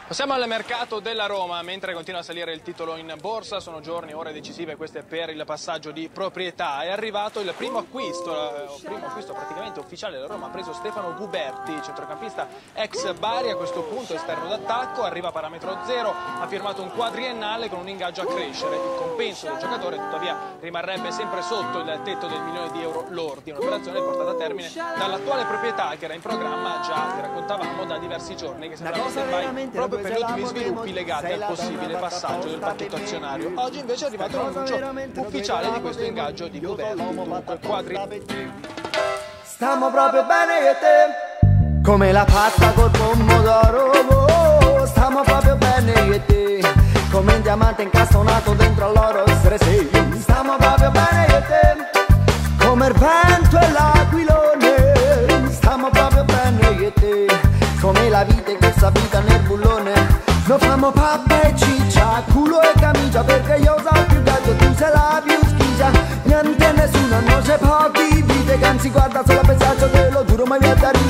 Passiamo al mercato della Roma, mentre continua a salire il titolo in borsa, sono giorni, ore decisive queste per il passaggio di proprietà. È arrivato il primo acquisto praticamente ufficiale della Roma, ha preso Stefano Guberti, centrocampista ex Bari, a questo punto esterno d'attacco, arriva a parametro zero, ha firmato un quadriennale con un ingaggio a crescere. Il compenso del giocatore tuttavia rimarrebbe sempre sotto il tetto del €1.000.000 lordi, un'operazione portata a termine dall'attuale proprietà che era in programma, già vi raccontavamo, da diversi giorni, che sembrava stand-by proprio per gli ultimi sviluppi legati al possibile passaggio del pacchetto azionario. Oggi invece è arrivato l'annuncio ufficiale di questo ingaggio di Guberti, dunque Stiamo proprio bene io e te, come la pasta col pomodoro, oh, stiamo proprio bene io e te, come un diamante incastonato dentro all'oro, essere sei. Stiamo proprio bene io e te, come il vento e l'aquilone, stiamo proprio bene io e te, come la vita che sta vita nel bullone. Noi famo pappa e ciccia, culo e camicia, perché io so più gatto, tu sei la più schiccia. Niente nessuno, non c'è pochi vite, che anzi guarda solo a pensaggio che lo giuro mai vi è da ridere.